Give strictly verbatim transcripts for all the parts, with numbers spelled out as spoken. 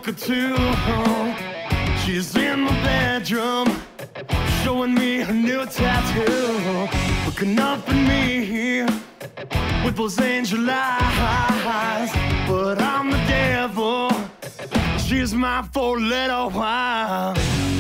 her too. She's in my bedroom, showing me her new tattoo, looking up at me with those angel eyes. But I'm the devil, she's my four-letter wife.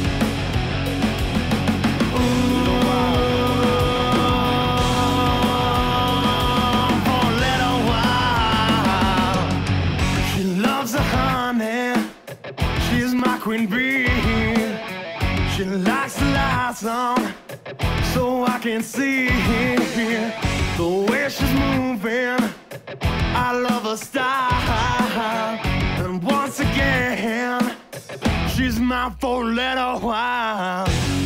She's my queen bee. She likes the lights on so I can see the way she's moving. I love her style. And once again, she's my four-letter wife.